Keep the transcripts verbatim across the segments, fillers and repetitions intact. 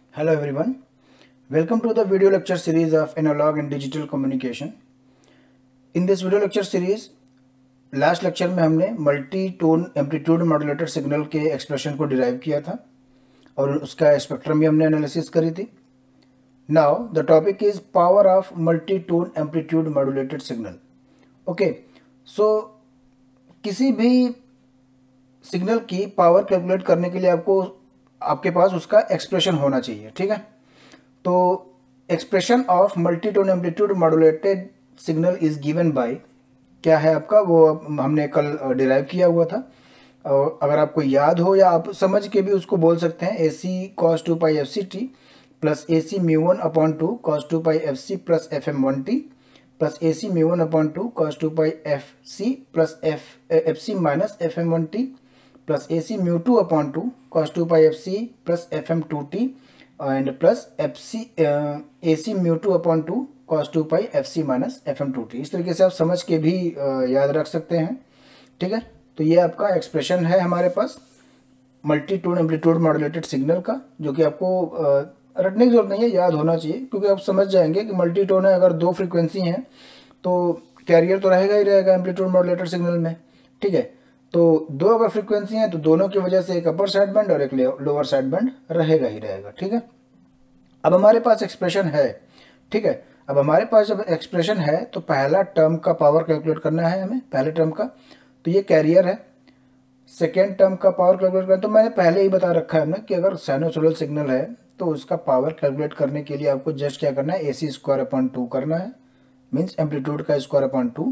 Hello everyone, welcome to the video lecture series of analog and digital communication. In this video lecture series, last lecture में हमने multi tone amplitude modulated signal के expression को derive किया था और उसका spectrum भी हमने एनालिसिस करी थी. Now the topic is power of multi tone amplitude modulated signal. Okay, so किसी भी सिग्नल की पावर कैलकुलेट करने के लिए आपको आपके पास उसका एक्सप्रेशन होना चाहिए. ठीक है, तो expression of multi tone amplitude modulated signal is given by क्या है आपका, वो हमने कल डिराइव किया हुआ था. और अगर आपको याद हो या आप समझ के भी उसको बोल सकते हैं, A C cos two pi F C T plus A C mu one upon two cos two pi F C plus F M one T plus A C mu one upon two cos two pi F C plus F F C minus F M one T plus A C mu two upon two cos two pi F C plus F M two T and plus F C A C mu two upon two cos two pi F C minus F M two T. इस तरीके से आप समझ के भी uh, याद रख सकते हैं. ठीक है, तो ये आपका एक्सप्रेशन है हमारे पास multi tone amplitude modulated signal का, जो कि आपको uh, रटने की जरूरत नहीं है, याद होना चाहिए, क्योंकि आप समझ जाएंगे कि मल्टी टोन है. अगर दो फ्रीक्वेंसी हैं तो कैरियर तो रहेगा ही रहेगा एम्पलीट्यूड मॉड्यूलेटेड सिग्नल में. ठीक है, तो दो अगर फ्रीक्वेंसी हैं तो दोनों की वजह से एक अपर साइड बैंड और एक लोअर साइड बैंड रहेगा ही रहेगा. ठीक है, अब हमारे पास एक्सप्रेशन है. ठीक है, अब हमारे पास जब एक्सप्रेशन है तो पहला टर्म का पावर कैलकुलेट करना है हमें, पहले टर्म का, तो ये कैरियर है. सेकेंड टर्म का पावर कैलकुलेट करना, तो मैंने पहले ही बता रखा है हमने कि अगर साइनोसॉइडल सिग्नल है तो उसका पावर कैलकुलेट करने के लिए आपको जस्ट क्या करना है, A C square upon two करना है, मीन्स एम्पलीट्यूड का square upon two.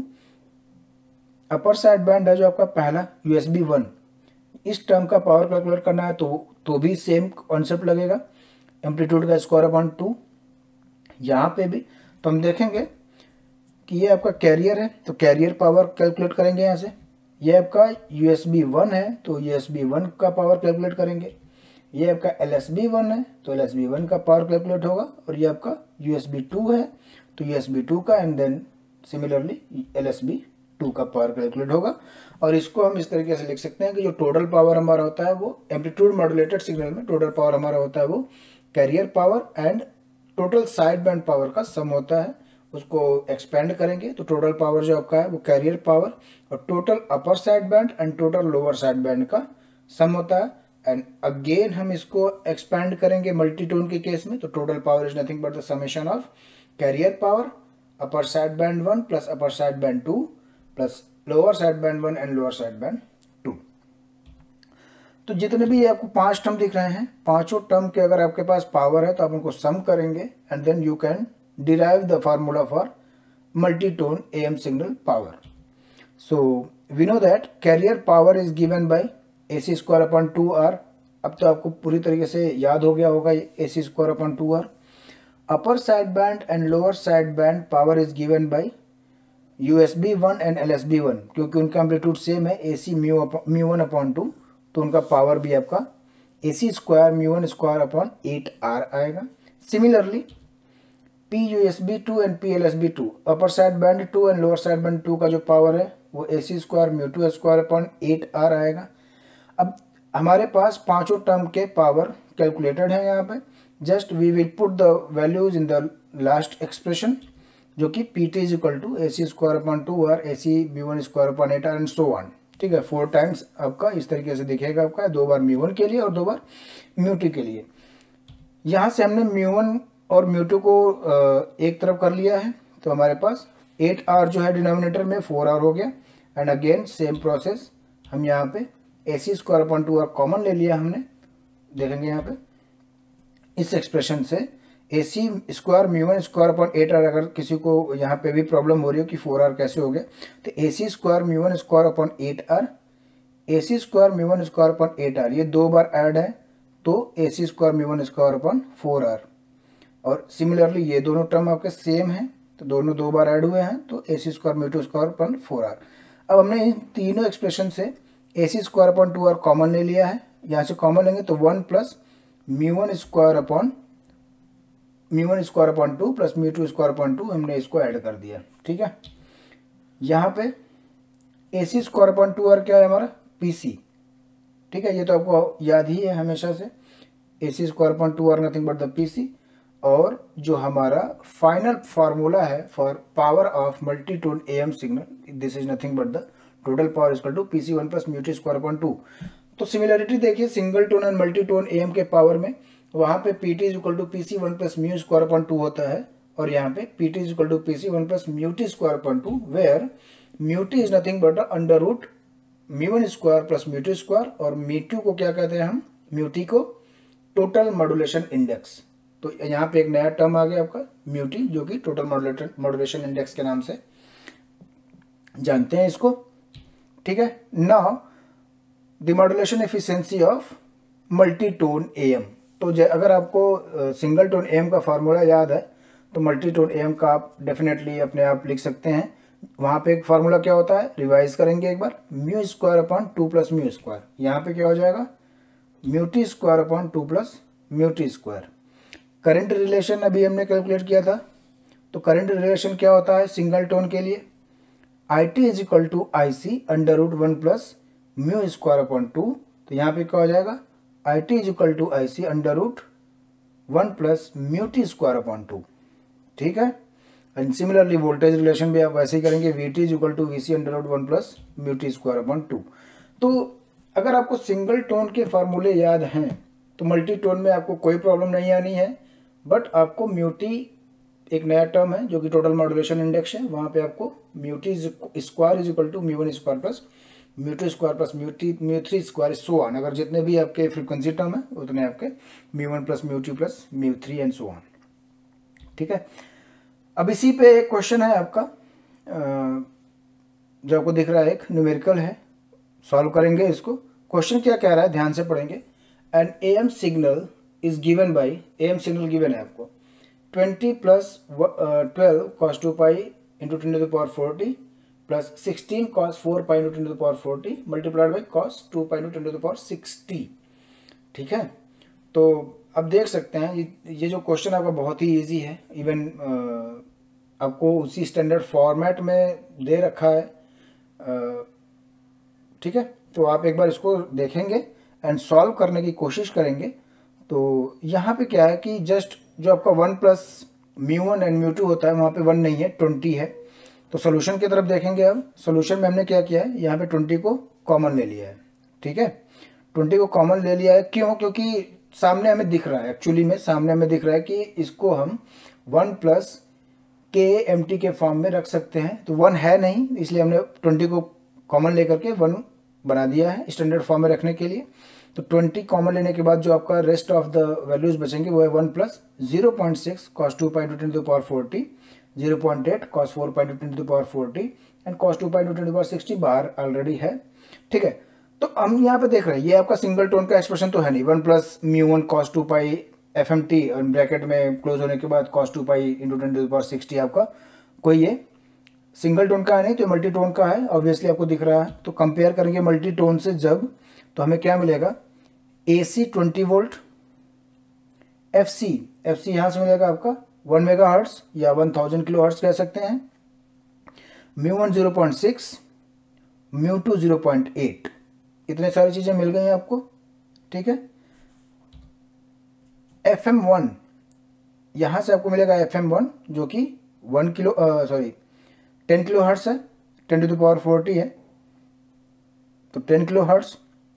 Upper side band है जो आपका पहला यू एस बी वन, इस टर्म का पावर कैलकुलेट करना है तो तो भी सेम कॉन्सेप्ट लगेगा, एम्पलीट्यूड का स्क्वायर अपॉन टू. यहाँ पे भी तो हम देखेंगे कि ये आपका कैरियर है तो कैरियर पावर कैलकुलेट करेंगे यहाँ से. ये आपका यू एस बी वन है तो यू एस बी वन का पावर कैलकुलेट करेंगे. ये आपका एल एस बी वन है तो एल एस बी वन का पावर कैलकुलेट होगा. और ये आपका यू एस बी टू है तो यू एस बी टू का, and then similarly L S B two का पावर कैलकुलेट होगा. और इसको हम इस तरीके से लिख सकते हैं कि जो टोटल पावर हमारा होता है वो एम्पलीट्यूड मॉड्यूलेटेड सिग्नल में टोटल पावर हमारा होता है वो carrier power and total side band power का सम होता है. उसको एक्सपेंड करेंगे तो टोटल पावर जो आपका है वो कैरियर पावर और total upper side band and total lower side band का सम होता है. एंड अगेन हम इसको एक्सपेंड करेंगे मल्टी टोन के केस में, तो total power is nothing but the summation of carrier power upper side band one plus upper side band two plus lower side band one and lower side band two. तो जितने भी आपको पांच term दिख रहे हैं, पांचों टर्म के अगर आपके पास पावर है तो आप उनको सम करेंगे and then you can derive the formula for multi tone A M signal power. So we know that carrier power is given by A C square upon two R. अब तो आपको पूरी तरीके से याद हो गया होगा A C square upon two R. Upper side band and lower side band power is given by U S B one and L S B one, क्योंकि उनका एम्पलीट्यूड सेम है, A C mu mu one upon two, तो उनका power भी आपका A C square mu one square upon eight R आएगा. Similarly P U S B two and P L S B two, upper side band two and lower side band two का जो power है वो A C square mu two square upon eight R आएगा. अब हमारे पास पांचों term के power calculated है. यहाँ पे just we will put the values in the last expression, जो कि P T is equal to A C square upon two R A C B one square upon eight R and so on. ठीक है, four times आपका इस तरीके से दिखेगा आपका, दो बार म्यू वन के लिए और दो बार म्यू टू के लिए. यहाँ से हमने म्यू वन और म्यू टू को एक तरफ कर लिया है तो हमारे पास एट आर जो है डिनोमिनेटर में फोर आर हो गया. एंड अगेन सेम प्रोसेस, हम यहाँ पे A C square upon two R common ले लिया हमने. देखेंगे यहाँ पे इस एक्सप्रेशन से A C square mu one square upon eight R, अगर किसी को यहाँ पे भी प्रॉब्लम हो रही हो कि फोर आर कैसे हो गया, तो A C square mu one square upon eight R, A C square mu one square upon eight R, ये दो बार ऐड है तो A C square mu one square upon four R. और सिमिलरली ये दोनों टर्म आपके सेम हैं तो दोनों दो बार ऐड हुए हैं तो A C square mu two square upon four R. अब हमने इन तीनों एक्सप्रेशन से A C square upon two R common ले लिया है. यहाँ से कॉमन लेंगे तो one plus mu one square upon mu one square upon two plus mu two square upon two, हमने इसको ऐड कर दिया. ठीक है, यहाँ पे A C square upon two R क्या है हमारा, पी सी. ठीक है, ये तो आपको याद ही है हमेशा से. A C square upon two are nothing but the P C, और जो हमारा फाइनल फार्मूला है for power of multi tone A M signal, this is nothing but the total power equal to P C one plus mu T square upon two. तो similarity देखिए single tone and multi tone A M के power में, वहाँ पे P T is equal to P C one plus mu square upon two होता है, और यहाँ पे P T is equal to P C one plus mu T square upon two, where mu T is nothing but under root mu one square plus mu T square, और mu two को क्या कहते हैं हम, mu T को total modulation index. तो यहाँ पे एक नया टर्म आ गया आपका म्यू टी, जो कि टोटल मॉड्यूलेशन मॉड्यूलेशन इंडेक्स के नाम से जानते हैं इसको, ठीक है। Now the modulation efficiency of multi tone A M. तो अगर आपको सिंगल टोन ए एम का फार्मूला याद है तो मल्टी टोन ए एम का आप डेफिनेटली अपने आप लिख सकते हैं। वहाँ पे एक फार्मूला क्या होता है, रिवाइज करेंगे एक बार, mu square upon two plus mu square, यहाँ पे क्या हो जाएगा, mu T square upon two plus mu T square. Current relation अभी हमने कैलकुलेट किया था, तो करंट रिलेशन क्या होता है सिंगल टोन के लिए, I T is equal to I C under root one plus mu square upon two. तो यहाँ पे क्या हो जाएगा, I T is equal to I C under root one plus mu T square upon two, ठीक है। And similarly voltage relation भी आप वैसे ही करेंगे, V T is equal to V C under root one plus mu T square upon two. तो अगर आपको सिंगल टोन के फार्मूले याद हैं तो मल्टी टोन में आपको कोई प्रॉब्लम नहीं आनी है, बट आपको म्यू टी एक नया टर्म है जो कि टोटल मॉड्यूलेशन इंडेक्स है, वहाँ पे आपको mu T square is equal to mu one square plus mu two square plus mu T mu three square so on, अगर जितने भी आपके फ्रीक्वेंसी टर्म है उतने आपके mu one plus mu two plus mu three and so on, ठीक है। अब इसी पे एक क्वेश्चन है आपका जो आपको दिख रहा है, एक न्यूमेरिकल है, सॉल्व करेंगे इसको। क्वेश्चन क्या कह रहा है, ध्यान से पढ़ेंगे। An A M signal is given by, A M signal given है आपको twenty plus twelve cos two pi into ten to the power forty plus sixteen cos four pi into ten to the power forty multiplied by cos two pi into ten to the power sixty, ठीक है। तो अब देख सकते हैं ये जो question आपका बहुत ही इजी है, इवन आपको उसी स्टैंडर्ड फॉर्मेट में दे रखा है, ठीक है। तो आप एक बार इसको देखेंगे एंड सॉल्व करने की कोशिश करेंगे। तो यहाँ पे क्या है कि जस्ट जो आपका one plus mu one and mu two होता है वहाँ पे वन नहीं है, ट्वेंटी है। तो सोल्यूशन की तरफ देखेंगे। अब सोल्यूशन में हमने क्या किया है, यहाँ पे ट्वेंटी को कॉमन ले लिया है, ठीक है। ट्वेंटी को कॉमन ले लिया है, क्यों, क्योंकि सामने हमें दिख रहा है, एक्चुअली में सामने हमें दिख रहा है कि इसको हम one plus K M T के फॉर्म में रख सकते हैं। तो वन है नहीं, इसलिए हमने ट्वेंटी को कॉमन लेकर के वन बना दिया है स्टैंडर्ड फॉर्म में रखने के लिए। तो ट्वेंटी कॉमन लेने के बाद जो आपका रेस्ट ऑफ द वैल्यूज बचेंगे वो है one plus zero point six cos two pi two ten to the power forty, zero point eight cos four pi two ten to the power forty and cos two pi two ten to the power sixty बाहर already है, ठीक है। तो हम यहाँ पे देख रहे हैं ये आपका सिंगल टोन का एक्सप्रेशन तो है नहीं, one plus mu one cos two pi F M T bracket में क्लोज होने के बाद cos two pi into ten to the power sixty आपका कोई ये सिंगल टोन का है नहीं, तो मल्टी टोन का है, ऑब्वियसली आपको दिख रहा है। तो कंपेयर करेंगे मल्टी टोन से जब, तो हमें क्या मिलेगा, A C twenty volt, F C F C यहाँ से मिलेगा आपका वन मेगा हर्ट्स या वन थाउजेंड किलो हर्ट्स कह सकते हैं, mu one zero point six, mu two zero point eight, इतने सारी चीज़ें मिल गई हैं आपको, ठीक है। एफ एम वन यहाँ से आपको मिलेगा एफ एम वन जो कि one kilo sorry ten kilo hertz है, ten to the power forty है, तो ten kilo hertz.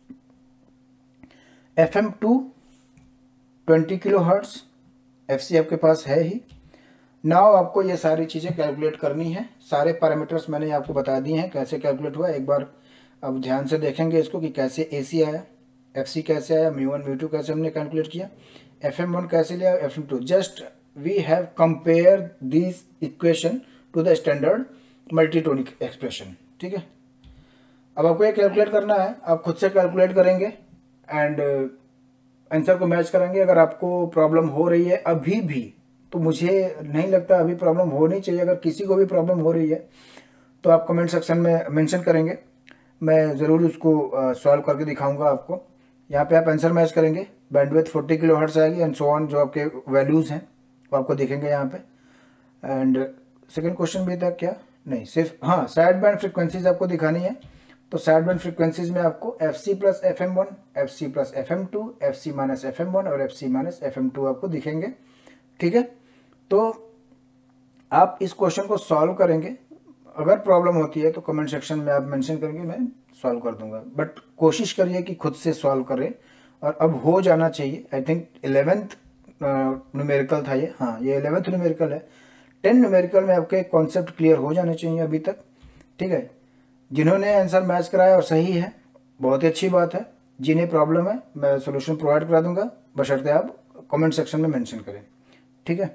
F M two twenty kilo hertz, F C आपके पास है ही। नाउ आपको ये सारी चीज़ें कैलकुलेट करनी है, सारे पैरामीटर्स मैंने आपको बता दिए हैं कैसे कैलकुलेट हुआ। एक बार अब ध्यान से देखेंगे इसको कि कैसे ए सी आया, एफ सी कैसे आया, म्यू वन म्यू टू कैसे हमने कैलकुलेट किया, एफ एम वन कैसे लिया, F M two. Just we have compare this equation to the standard multitonic expression, ठीक है। अब आपको ये कैलकुलेट करना है, आप खुद से कैलकुलेट करेंगे एंड आंसर को मैच करेंगे। अगर आपको प्रॉब्लम हो रही है अभी भी, तो मुझे नहीं लगता अभी प्रॉब्लम होनी चाहिए, अगर किसी को भी प्रॉब्लम हो रही है तो आप कमेंट सेक्शन में मेंशन करेंगे, मैं ज़रूर उसको सॉल्व करके दिखाऊंगा आपको। यहाँ पे आप आंसर मैच करेंगे, बैंडविड्थ फोर्टी किलो हर्ट्ज आएगी एंड सो ऑन, जो आपके वैल्यूज़ हैं वो आपको दिखेंगे यहाँ पे। एंड सेकंड क्वेश्चन भी था क्या, नहीं सिर्फ हाँ साइड बैंड फ्रिक्वेंसीज आपको दिखानी है। तो साइड बैंड फ्रीक्वेंसीज में आपको F C plus F M one, F C plus F M two, F C minus F M one और F C minus F M two आपको दिखेंगे। ठीक है, तो आप इस क्वेश्चन को सॉल्व करेंगे। अगर प्रॉब्लम होती है तो कमेंट सेक्शन में आप मेंशन करेंगे, मैं सॉल्व कर दूंगा, बट कोशिश करिए कि खुद से सॉल्व करें। और अब हो जाना चाहिए, आई थिंक इलेवेंथ न्यूमेरिकल था ये, हाँ ये इलेवेंथ न्यूमेरिकल है। टेन न्यूमेरिकल में आपके कॉन्सेप्ट क्लियर हो जाने चाहिए अभी तक। ठीक है, जिन्होंने आंसर मैच कराया और सही है, बहुत ही अच्छी बात है। जिन्हें प्रॉब्लम है मैं सोल्यूशन प्रोवाइड करा दूंगा, बशर्ते आप कमेंट सेक्शन में मेंशन करें। ठीक है,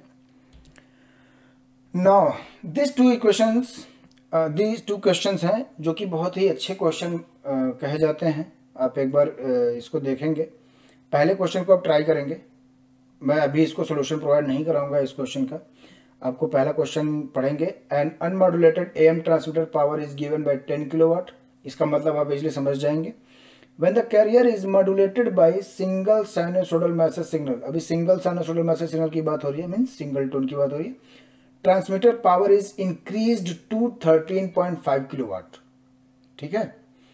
now this two equations these two questions हैं जो कि बहुत ही अच्छे क्वेश्चन कहे जाते हैं। आप एक बार uh, इसको देखेंगे, पहले क्वेश्चन को आप ट्राई करेंगे। मैं अभी इसको सोल्यूशन प्रोवाइड नहीं कराऊंगा इस क्वेश्चन का, आपको पहला क्वेश्चन पढ़ेंगे। An unmodulated AM transmitter power is given by ten kilowatt. इसका मतलब आप इजीली समझ जाएंगे। When the carrier is modulated by single sinusoidal message signal, अभी सिंगल साइनोसोडल मैसेज सिग्नल की बात हो रही है, मीन्स सिंगल टोन की बात हो रही है। Transmitter power is increased to thirteen point five kilowatt. ठीक है,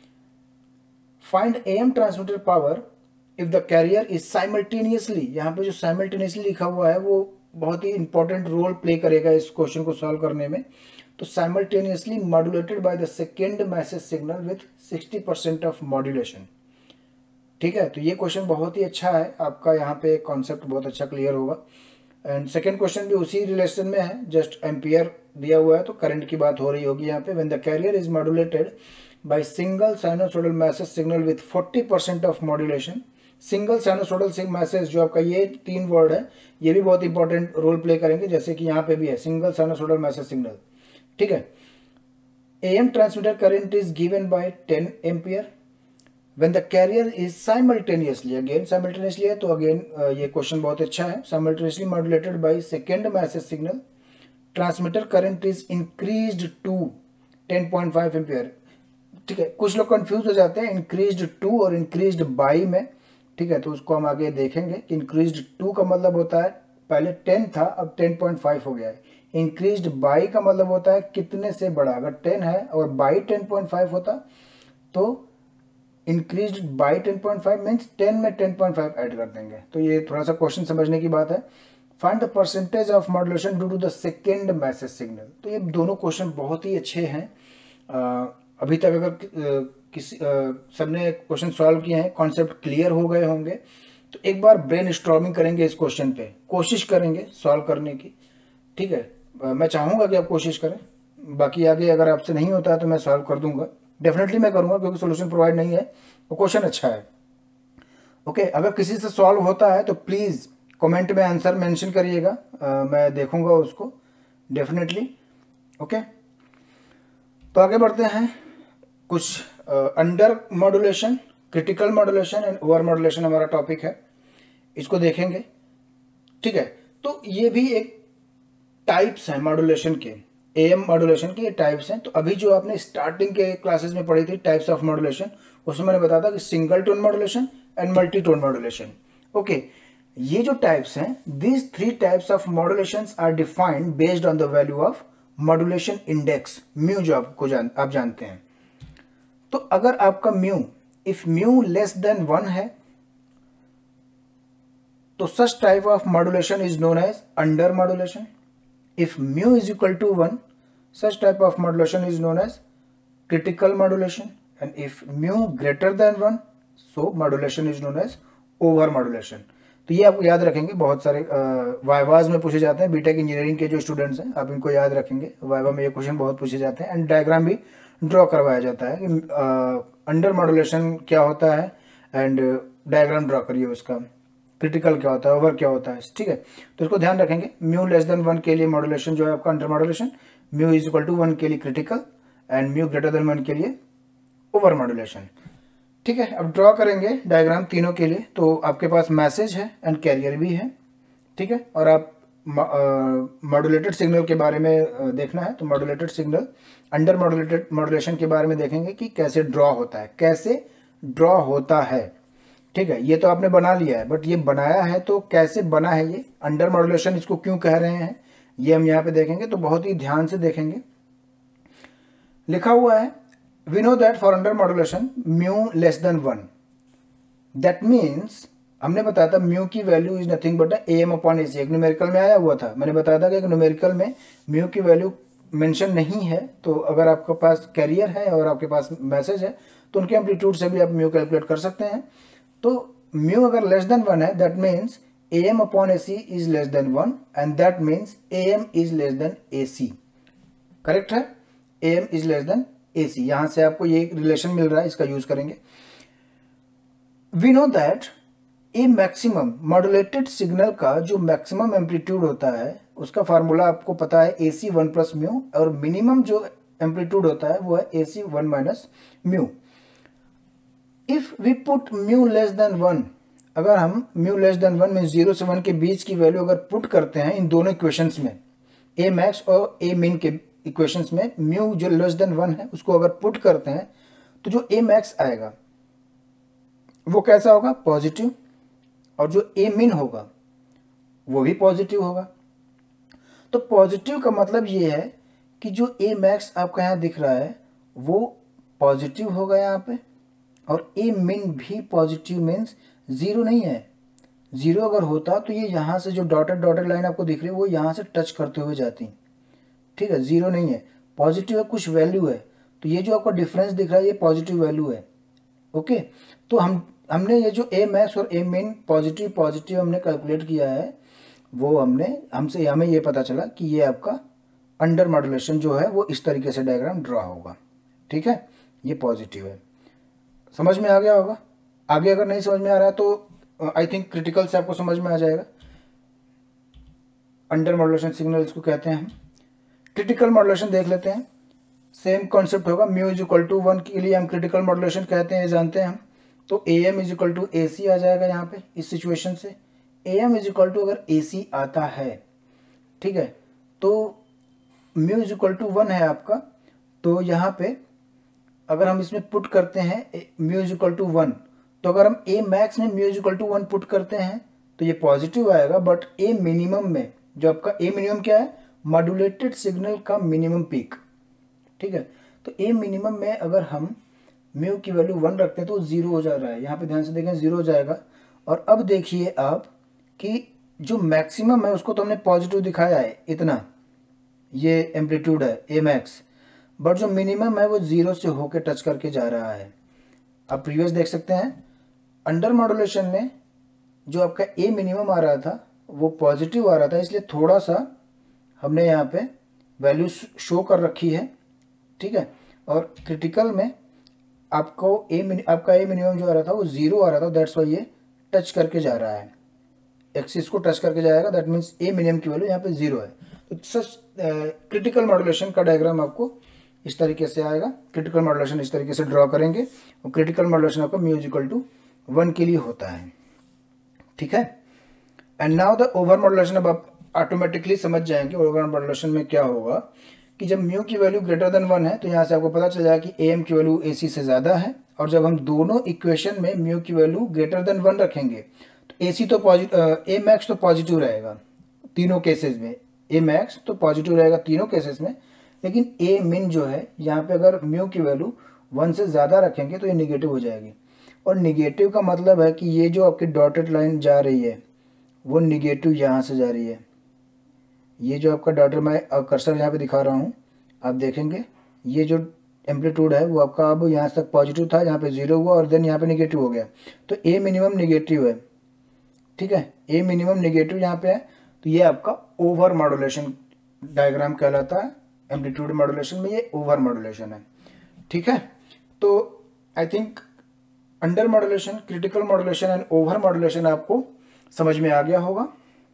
find AM transmitter power if the carrier is simultaneously. यहाँ पे जो साइमल्टेनियसली लिखा हुआ है वो बहुत ही इंपॉर्टेंट रोल प्ले करेगा इस क्वेश्चन को सॉल्व करने में। तो simultaneously modulated by the second message signal with sixty percent of modulation. ठीक है, तो ये क्वेश्चन बहुत ही अच्छा है, आपका यहाँ पे कॉन्सेप्ट बहुत अच्छा क्लियर होगा। एंड सेकेंड क्वेश्चन भी उसी रिलेशन में है, जस्ट एम्पियर दिया हुआ है तो करंट की बात हो रही होगी यहाँ पे। When the carrier is modulated by single sinusoidal message signal with forty percent of modulation. Single sinusoidal message जो आपका ये तीन वर्ड है, ये भी बहुत इंपॉर्टेंट रोल प्ले करेंगे, जैसे कि यहाँ पे भी है सिंगल साइनोसोडल मैसेज सिग्नल। ठीक है, AM transmitter current is given by ten ampere when the carrier is simultaneously, again simultaneously है तो अगेन ये क्वेश्चन बहुत अच्छा है। Simultaneously modulated by second message signal, transmitter current is increased to ten point five ampere. ठीक है, कुछ लोग कंफ्यूज हो जाते हैं इंक्रीज्ड टू और इंक्रीज्ड बाई में। ठीक है, तो उसको हम आगे देखेंगे कि इंक्रीज्ड टू का मतलब होता है पहले टेन था अब टेन पॉइंट फाइव हो गया है। इंक्रीज्ड बाई का मतलब होता है कितने से बड़ा, अगर टेन है और बाई टेन पॉइंट फाइव होता तो increased by ten point five means ten में टेन पॉइंट फाइव ऐड कर देंगे। तो ये थोड़ा सा क्वेश्चन समझने की बात है। Find the percentage of modulation due to the second message signal. तो ये दोनों क्वेश्चन बहुत ही अच्छे हैं। आ, अभी तक अगर किसी सबने क्वेश्चन सॉल्व किए हैं, कॉन्सेप्ट क्लियर हो गए होंगे, तो एक बार ब्रेन स्टॉर्मिंग करेंगे इस क्वेश्चन पे, कोशिश करेंगे सॉल्व करने की। ठीक है, आ, मैं चाहूँगा कि आप कोशिश करें, बाकी आगे अगर आपसे नहीं होता है तो मैं सॉल्व कर दूंगा, डेफिनेटली मैं करूंगा क्योंकि सोल्यूशन प्रोवाइड नहीं है, वो क्वेश्चन अच्छा है। ओके, अगर किसी से सॉल्व होता है तो प्लीज़ कमेंट में आंसर मेंशन करिएगा, मैं देखूंगा उसको डेफिनेटली। ओके, तो आगे बढ़ते हैं। कुछ under modulation, critical modulation and over modulation हमारा टॉपिक है, इसको देखेंगे। ठीक है, तो ये भी एक टाइप्स हैं मॉड्यूलेशन के, एएम मॉड्यूलेशन के ये टाइप्स हैं। तो अभी जो आपने स्टार्टिंग के क्लासेस में पढ़ी थी टाइप्स ऑफ मॉड्यूलेशन, उसमें मैंने बताया था कि single tone modulation and multi tone modulation. Okay, ये जो टाइप्स हैं, these three types of modulations are defined based on the value of modulation index, mu, जो आपको जान आप जानते हैं। तो अगर आपका mu, if mu less than one है तो such type of modulation is known as under modulation. If mu is equal to one, such type of modulation is known as critical modulation, and if mu greater than one, so modulation is known as over modulation. तो ये आपको याद रखेंगे, बहुत सारे vivas में पूछे जाते हैं, बीटेक इंजीनियरिंग के जो स्टूडेंट्स हैं आप इनको याद रखेंगे, वाइवा में ये क्वेश्चन बहुत पूछे जाते हैं। एंड डायग्राम भी ड्रॉ करवाया जाता है कि अंडर मॉड्यूलेशन क्या होता है एंड डायग्राम ड्रॉ करिए उसका, क्रिटिकल क्या होता है, ओवर क्या होता है। ठीक है, तो इसको ध्यान रखेंगे। म्यू लेस देन वन के लिए मॉड्यूलेशन जो है आपका under modulation, mu is equal to one के लिए critical and mu greater than one के लिए ओवर मॉड्यूलेशन। ठीक है, अब ड्रॉ करेंगे डायग्राम तीनों के लिए। तो आपके पास मैसेज है एंड कैरियर भी है। ठीक है, और आप मॉड्यूलेटेड सिग्नल के बारे में देखना है तो modulated signal, under modulated modulation के बारे में देखेंगे कि कैसे ड्रॉ होता है, कैसे ड्रॉ होता है। ठीक है, ये तो आपने बना लिया है, बट ये बनाया है तो कैसे बना है, ये अंडर मॉड्यूलेशन इसको क्यों कह रहे हैं, ये हम यहाँ पे देखेंगे। तो बहुत ही ध्यान से देखेंगे। लिखा हुआ है we know that for under modulation mu less than one, that means हमने बताया था म्यू की value is nothing but A M upon A C, एक न्यूमेरिकल में आया हुआ था। मैंने बताया था कि एक न्यूमेरिकल में म्यू की वैल्यू मेंशन नहीं है, तो अगर आपके पास कैरियर है और आपके पास मैसेज है तो उनके एम्पलीट्यूड से भी आप म्यू कैलकुलेट कर सकते हैं। तो म्यू अगर लेस देन वन है that means A M upon A C is less than one and that means A M is less than A C. Correct है, A M is less than A C. यहां से आपको ये relation मिल रहा है, इसका use करेंगे। We know that A maximum modulated signal का जो मैक्सिमम एम्पलीट्यूड होता है उसका फार्मूला आपको पता है A C one plus mu, और मिनिमम जो एम्पलीट्यूड होता है वो है A C one minus mu. If we put mu less than one, अगर हम म्यू लेस देन वन में जीरो से वन के बीच की वैल्यू अगर पुट करते हैं इन दोनों इक्वेशंस में, ए मैक्स और ए मिन के इक्वेशंस में म्यू जो लेस देन वन है उसको अगर पुट करते हैं तो जो ए मैक्स आएगा वो कैसा होगा, पॉजिटिव, और जो ए मिन होगा वो भी पॉजिटिव होगा। तो पॉजिटिव का मतलब ये है कि जो ए मैक्स आपका यहाँ दिख रहा है वो पॉजिटिव होगा यहाँ पे, और ए मिन भी पॉजिटिव मीन्स जीरो नहीं है। जीरो अगर होता तो ये यहाँ से जो डॉटेड डॉटेड लाइन आपको दिख रही है वो यहाँ से टच करते हुए जाती, ठीक है। जीरो नहीं है, पॉजिटिव है, कुछ वैल्यू है, तो ये जो आपका डिफरेंस दिख रहा है ये पॉजिटिव वैल्यू है। ओके, तो हम हमने ये जो ए मैक्स और ए मिन पॉजिटिव पॉजिटिव हमने कैलकुलेट किया है, वो हमने हमसे हमें ये पता चला कि ये आपका अंडर मॉड्यूलेशन जो है वो इस तरीके से डायग्राम ड्रॉ होगा, ठीक है। ये पॉजिटिव है, समझ में आ गया होगा। आगे अगर नहीं समझ में आ रहा है तो आई थिंक क्रिटिकल से आपको समझ में आ जाएगा। अंडर मॉड्यूलेशन सिग्नल इसको कहते हैं हम। क्रिटिकल मॉड्यूलेशन देख लेते हैं, सेम कॉन्सेप्ट होगा। Mu is equal to one के लिए हम क्रिटिकल मॉड्यूलेशन कहते हैं, ये जानते हैं हम। तो A M is equal to A C आ जाएगा यहाँ पे इस सिचुएशन से। A M is equal to अगर ए सी आता है, ठीक है, तो mu is equal to one है आपका, तो यहाँ पे अगर हम इसमें पुट करते हैं mu is equal to one, तो अगर हम ए मैक्स में mu is equal to one put करते हैं तो ये पॉजिटिव आएगा। बट ए मिनिमम में जो आपका ए मिनिमम क्या है, मॉड्यूलेटेड सिग्नल का मिनिमम पीक, ठीक है। तो ए मिनिमम में अगर हम म्यू की वैल्यू वन रखते हैं तो जीरो हो जा रहा है, यहाँ पे ध्यान से देखें जीरो हो जाएगा। और अब देखिए आप कि जो मैक्सिमम है उसको तो हमने पॉजिटिव दिखाया है इतना, ये एम्पलीट्यूड है ए मैक्स, बट जो मिनिमम है वो जीरो से होके टच करके जा रहा है। आप प्रीवियस देख सकते हैं अंडर मॉड्यूलेशन में जो आपका ए मिनिमम आ रहा था वो पॉजिटिव आ रहा था, इसलिए थोड़ा सा हमने यहाँ पे वैल्यू शो कर रखी है, ठीक है। और क्रिटिकल में आपको ए आपका ए मिनिमम जो आ रहा था वो जीरो आ रहा था, दैट्स वाई ये टच करके जा रहा है, एक्सिस को टच करके जाएगा, दैट मीन्स ए मिनिमम की वैल्यू यहाँ पे जीरो है। तो सच क्रिटिकल मॉड्यूलेशन का डायग्राम आपको इस तरीके से आएगा। क्रिटिकल मॉड्यूलेशन इस तरीके से ड्रॉ करेंगे, और क्रिटिकल मॉड्यूलेशन आपका म्यू इक्वल टू वन के लिए होता है, ठीक है। And now the over modulation, अब आप ऑटोमेटिकली समझ जाएंगे ओवर मॉड्यूलेशन में क्या होगा कि जब म्यू की वैल्यू ग्रेटर देन वन है तो यहाँ से आपको पता चल जाएगा कि ए एम की वैल्यू ए सी से ज़्यादा है। और जब हम दोनों इक्वेशन में म्यू की वैल्यू ग्रेटर देन वन रखेंगे तो ए सी तो पॉजिटिव, ए मैक्स तो पॉजिटिव रहेगा तीनों केसेस में, ए मैक्स तो पॉजिटिव रहेगा तीनों केसेस में, लेकिन ए मिन जो है यहाँ पे अगर म्यू की वैल्यू वन से ज़्यादा रखेंगे तो ये निगेटिव हो जाएगी। और निगेटिव का मतलब है कि ये जो आपकी डॉटेड लाइन जा रही है वो निगेटिव यहाँ से जा रही है। ये जो आपका डॉटेड, मैं कर्सर यहाँ पे दिखा रहा हूँ, आप देखेंगे ये जो एम्पलीट्यूड है वो आपका अब यहाँ तक पॉजिटिव था, यहाँ पे जीरो हुआ और देन यहाँ पे निगेटिव हो गया, तो ए मिनिमम निगेटिव है, ठीक है। ए मिनिमम निगेटिव यहाँ पे है, तो ये आपका ओवर मॉड्यूलेशन डायग्राम कहलाता है। एम्पलीट्यूड मॉड्यूलेशन में ये ओवर मॉड्यूलेशन है, ठीक है। तो I think under modulation, critical modulation and over modulation आपको समझ में आ गया होगा।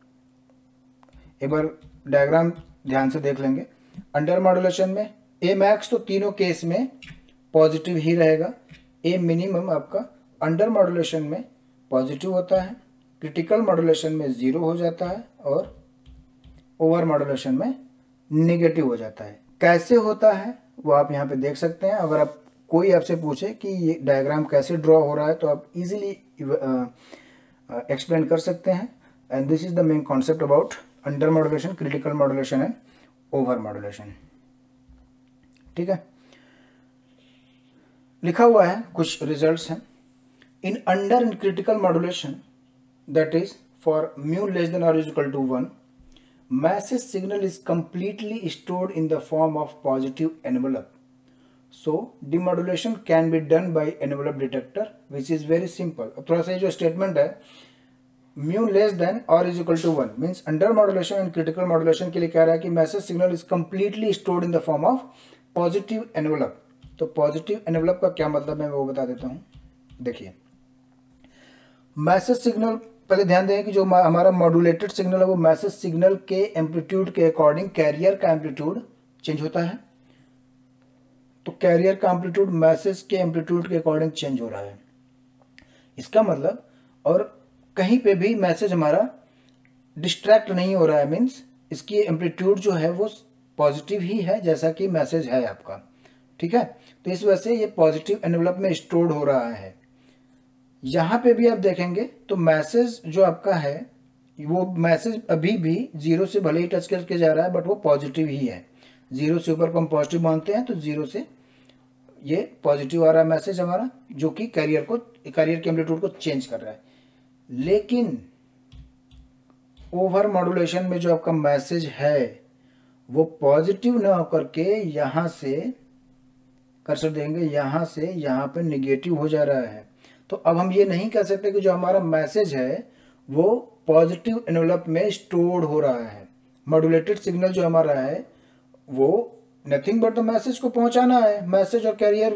एक बार डायग्राम ध्यान से देख लेंगे। अंडर मॉड्यूलेशन में ए मैक्स तो तीनों केस में पॉजिटिव ही रहेगा, ए मिनिमम आपका अंडर मॉड्यूलेशन में पॉजिटिव होता है, क्रिटिकल मॉड्यूलेशन में ज़ीरो हो जाता है और ओवर मॉड्यूलेशन में नेगेटिव हो जाता है। कैसे होता है वो आप यहाँ पे देख सकते हैं। अगर आप कोई आपसे पूछे कि ये डायग्राम कैसे ड्रॉ हो रहा है तो आप इजीली एक्सप्लेन कर सकते हैं। And this is the main concept about under modulation, critical modulation and over modulation, ठीक है। लिखा हुआ है, कुछ रिजल्ट्स हैं। In under in critical modulation that is for mu less than और is equal to one, message signal is completely stored in the form of positive envelope. So demodulation can be done by envelope detector, which is very simple. अब थोड़ा सा ये जो statement है mu less than और is equal to one means under modulation and critical modulation के लिए कह रहा है कि message signal is completely stored in the form of positive envelope. तो पॉजिटिव एनवेलप का क्या मतलब है मैं वो बता देता हूँ. देखिए, मैसेज सिग्नल, पहले ध्यान दें कि जो हमारा मॉड्यूलेटेड सिग्नल है वो मैसेज सिग्नल के एम्पलीट्यूड के अकॉर्डिंग कैरियर का एम्पलीट्यूड चेंज होता है. तो कैरियर का एम्पलीट्यूड मैसेज के एम्पलीट्यूड के अकॉर्डिंग चेंज हो रहा है. इसका मतलब, और कहीं पे भी मैसेज हमारा डिस्ट्रैक्ट नहीं हो रहा है, मीन्स इसकी एम्पलीट्यूड जो है वो पॉजिटिव ही है जैसा कि मैसेज है आपका. ठीक है, तो इस वजह से ये पॉजिटिव एनवेलप में स्टोर्ड हो रहा है. यहाँ पे भी आप देखेंगे तो मैसेज जो आपका है वो मैसेज अभी भी जीरो से भले ही टच करके जा रहा है बट वो पॉजिटिव ही है. जीरो से ऊपर को हम पॉजिटिव मानते हैं, तो जीरो से ये पॉजिटिव आ रहा है मैसेज हमारा, जो कि कैरियर को कैरियर के एम्पलीट्यूड को चेंज कर रहा है. लेकिन ओवर मॉड्यूलेशन में जो आपका मैसेज है वो पॉजिटिव ना होकर के यहाँ से कर्सर देंगे, यहाँ से यहाँ पे निगेटिव हो जा रहा है. तो अब हम ये नहीं कह सकते कि जो हमारा मैसेज है वो पॉजिटिव एनवेलप में स्टोर्ड हो रहा है. मॉड्यूलेटेड सिग्नल जो हमारा है वो नथिंग बट द मैसेज को पहुंचाना है. मैसेज और कैरियर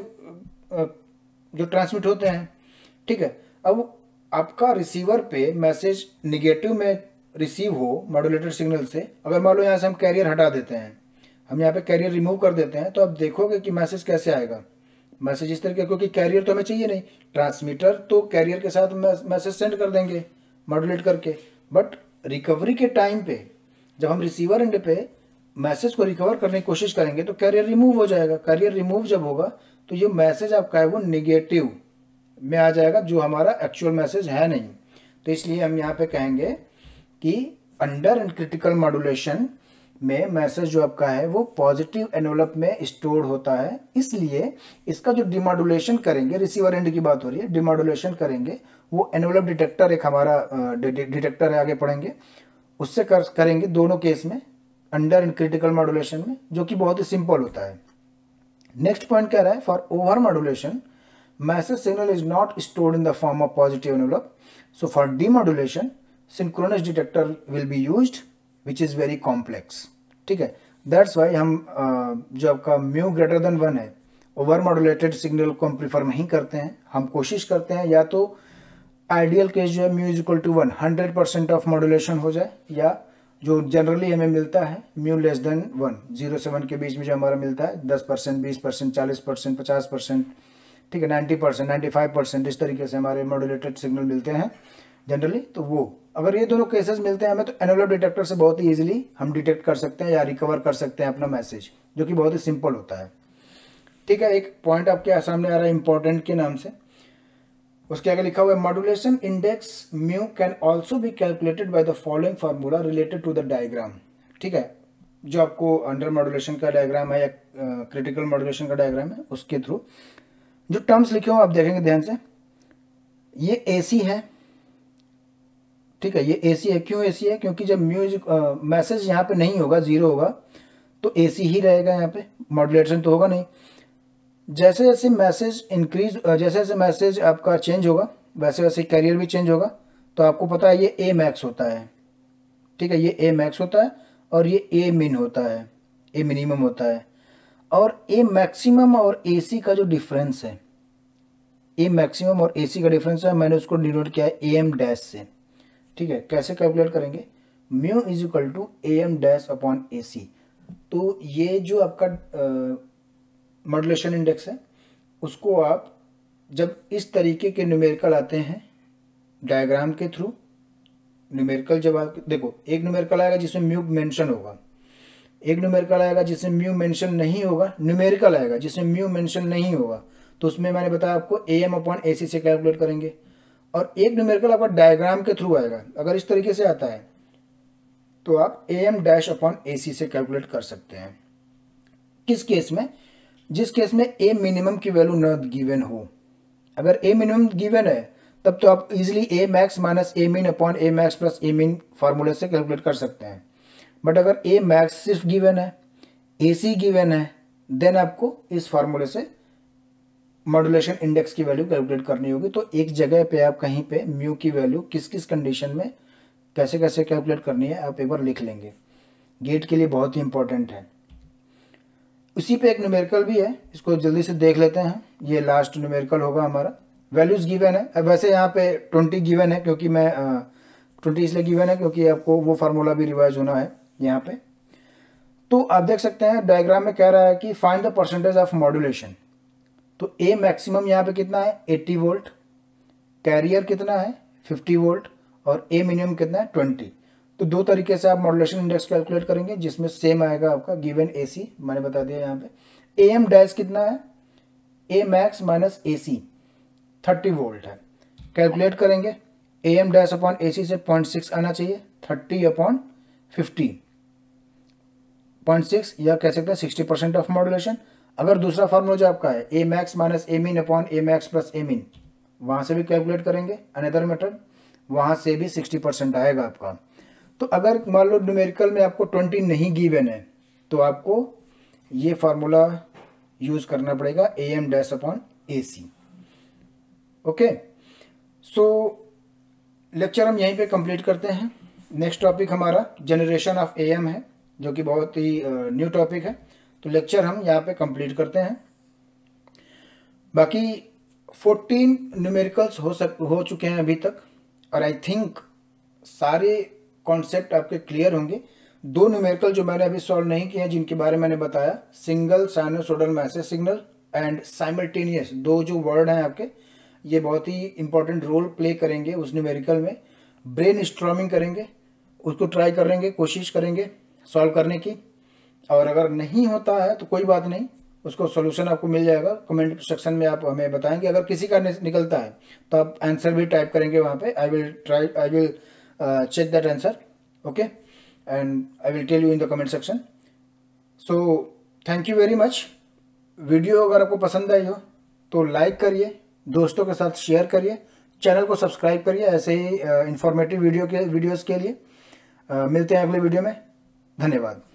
जो ट्रांसमिट होते हैं. ठीक है, अब आपका रिसीवर पे मैसेज निगेटिव में रिसीव हो मॉड्यूलेटेड सिग्नल से, अगर मान लो यहाँ से हम कैरियर हटा देते हैं, हम यहाँ पे कैरियर रिमूव कर देते हैं, तो आप देखोगे कि मैसेज कैसे आएगा. मैसेज इस तरीके, क्योंकि कैरियर तो हमें चाहिए नहीं, ट्रांसमीटर तो कैरियर के साथ मैसेज सेंड कर देंगे मॉड्यूलेट करके. बट रिकवरी के टाइम पे जब हम रिसीवर एंड पे मैसेज को रिकवर करने की कोशिश करेंगे तो कैरियर रिमूव हो जाएगा. कैरियर रिमूव जब होगा तो ये मैसेज आपका है वो निगेटिव में आ जाएगा, जो हमारा एक्चुअल मैसेज है नहीं. तो इसलिए हम यहाँ पे कहेंगे कि अंडर एंड क्रिटिकल मॉड्यूलेशन में मैसेज जो आपका है वो पॉजिटिव एनवेलप में स्टोर्ड होता है. इसलिए इसका जो डिमॉड्यूलेशन करेंगे, रिसीवर एंड की बात हो रही है, डिमॉड्यूलेशन करेंगे वो एनवेलप डिटेक्टर एक हमारा डिटेक्टर है, आगे पढ़ेंगे, उससे कर, करेंगे दोनों केस में, अंडर एंड क्रिटिकल मॉड्यूलेशन में, जो कि बहुत ही सिंपल होता है. नेक्स्ट पॉइंट कह रहा है for over modulation message signal is not stored in the form of positive envelope. So for demodulation synchronous detector will be used which is very complex. ठीक है, दैट्स वाई हम uh, जो आपका mu greater than one है over modulated signal को हम prefer नहीं करते हैं. हम कोशिश करते हैं या तो आइडियल केस जो है mu is equal to one hundred percent of modulation हो जाए, या जो जनरली हमें मिलता है mu less than one, zero से वन के बीच में जो हमारा मिलता है दस परसेंट, बीस परसेंट, चालीस परसेंट, पचास परसेंट, ठीक है, ninety percent, ninety five percent, इस तरीके से हमारे मॉड्यूलेटेड सिग्नल मिलते हैं जनरली. तो वो अगर ये दोनों केसेस मिलते हैं हमें तो एनवेलप डिटेक्टर से बहुत ही ईजिली हम डिटेक्ट कर सकते हैं या रिकवर कर सकते हैं अपना मैसेज, जो कि बहुत ही सिंपल होता है. ठीक है, एक पॉइंट आपके सामने आ रहा है इंपॉर्टेंट के नाम से, उसके आगे लिखा हुआ है modulation index mu can also be calculated by the following formula related to the diagram. ठीक है, जो आपको अंडर मॉड्यूलेशन का डायग्राम है या क्रिटिकल मॉड्यूलेशन का डायग्राम है उसके थ्रू जो टर्म्स लिखे हो आप देखेंगे ध्यान से. ये एसी है, ठीक है, ये एसी है. क्यों एसी है? क्योंकि जब म्यूजिक मैसेज यहाँ पे नहीं होगा, जीरो होगा, तो एसी ही रहेगा, यहाँ पे मॉड्यूलेशन तो होगा नहीं. जैसे जैसे मैसेज इंक्रीज, जैसे जैसे मैसेज आपका चेंज होगा वैसे वैसे कैरियर भी चेंज होगा. तो आपको पता है ये ए मैक्स होता है. ठीक है, ये ए मैक्स होता है और ये ए मिन होता है, ए मिनिमम होता है. और ए मैक्सिमम और ए सी का जो डिफरेंस है, ए मैक्सिमम और ए सी का डिफरेंस है, मैंने उसको डिनोट किया है ए एम डैश से. ठीक है, कैसे कैलकुलेट करेंगे? Mu is equal to A M dash upon A C. तो ये जो आपका मॉड्यूलेशन इंडेक्स है उसको आप जब इस तरीके के न्यूमेरिकल आते हैं डायग्राम के थ्रू, न्यूमेरिकल जब आप देखो, एक न्यूमेरिकल आएगा जिसमें म्यू मेंशन होगा, एक न्यूमेरिकल आएगा जिसमें म्यू मेंशन नहीं होगा, न्यूमेरिकल आएगा जिसमें म्यू मेंशन नहीं होगा, तो उसमें मैंने बताया आपको ए एम अपॉन ए सी से कैलकुलेट करेंगे. और एक न्यूमेरिकल आपका डायग्राम के थ्रू आएगा, अगर इस तरीके से आता है तो आप A M dash upon A C से कैलकुलेट कर सकते हैं. किस केस में? जिस केस में ए मिनिमम की वैल्यू न गिवन हो। अगर ए मिनिमम गिवन है तब तो आप easily A max minus A min upon A max plus A min फार्मूले से कैलकुलेट कर सकते हैं। बट अगर ए मैक्स सिर्फ गिवन है, ए सी गिवन है, देन आपको इस फार्मूले से मॉड्यूलेशन इंडेक्स की वैल्यू कैलकुलेट करनी होगी। तो एक जगह पे आप कहीं पे म्यू की वैल्यू किस किस कंडीशन में कैसे कैसे कैलकुलेट करनी है आप एक बार लिख लेंगे, गेट के लिए बहुत ही इंपॉर्टेंट है। उसी पे एक न्यूमेरिकल भी है, इसको जल्दी से देख लेते हैं। ये लास्ट न्यूमेरिकल होगा हमारा। वैल्यूज गिवन है, अब वैसे यहाँ पे ट्वेंटी गिवन है क्योंकि मैं ट्वेंटी इसलिए गिवन है क्योंकि आपको वो फार्मूला भी रिवाइज होना है यहाँ पे। तो आप देख सकते हैं डायग्राम में कह रहा है कि find the percentage of modulation. तो ए मैक्सिमम यहाँ पे कितना है अस्सी वोल्ट, कैरियर कितना है फिफ्टी वोल्ट और ए मिनिमम कितना है ट्वेंटी। तो दो तरीके से आप मॉड्यूलेशन इंडेक्स कैलकुलेट करेंगे जिसमें सेम आएगा आपका गिवन ए सी, मैंने बता दिया यहाँ पे। ए एम डैश कितना है, A max minus A C thirty volt है, कैलकुलेट करेंगे। A M dash upon A C से पॉइंट सिक्स आना चाहिए, thirty upon fifty point six, या कह सकते हैं सिक्सटी परसेंट ऑफ मॉड्यूलेशन। अगर दूसरा फार्मूला जो आपका है A max minus A min upon A max plus A min, वहाँ से भी कैलकुलेट करेंगे अनदर मेथड, वहाँ से भी सिक्सटी परसेंट आएगा आपका। तो अगर मान लो न्यूमेरिकल में आपको ट्वेंटी नहीं गिवन है तो आपको ये फार्मूला यूज करना पड़ेगा A M dash upon A C. Okay, so lecture हम यहीं पे कंप्लीट करते हैं। नेक्स्ट टॉपिक हमारा जनरेशन ऑफ ए एम है जो कि बहुत ही न्यू uh, टॉपिक है। तो लेक्चर हम यहाँ पे कंप्लीट करते हैं। बाकी फोर्टीन न्यूमेरिकल्स हो सक हो चुके हैं अभी तक और आई थिंक सारे कॉन्सेप्ट आपके क्लियर होंगे। दो न्यूमेरिकल जो मैंने अभी सॉल्व नहीं किए हैं जिनके बारे में मैंने बताया, single sinusoidal message signal and simultaneous, दो जो वर्ड हैं आपके, ये बहुत ही इंपॉर्टेंट रोल प्ले करेंगे उस न्यूमेरिकल में। ब्रेन स्ट्रॉमिंग करेंगे, उसको ट्राई करेंगे, कोशिश करेंगे सॉल्व करने की। और अगर नहीं होता है तो कोई बात नहीं, उसको सॉल्यूशन आपको मिल जाएगा कमेंट सेक्शन में, आप हमें बताएंगे। अगर किसी का निकलता है तो आप आंसर भी टाइप करेंगे वहाँ पे। I will try I will check that answer, okay, and I will tell you in the comment section. So thank you very much. Video अगर आपको पसंद आई हो तो लाइक करिए, दोस्तों के साथ शेयर करिए, चैनल को सब्सक्राइब करिए ऐसे ही इंफॉर्मेटिव वीडियो के वीडियोज़ के लिए। uh, मिलते हैं अगले वीडियो में। धन्यवाद।